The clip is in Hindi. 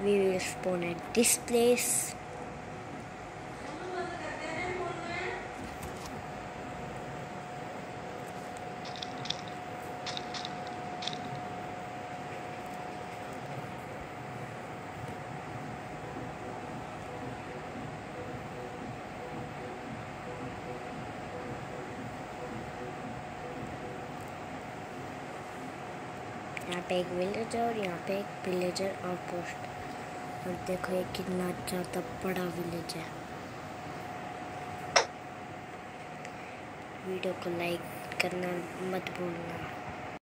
We will spawn at this place. यहाँ पे एक विलेज है और यहाँ पे एक विलेजर आउटपोस्ट। और देखो ये कितना ज़्यादा बड़ा विलेज है। वीडियो को लाइक करना मत भूलना।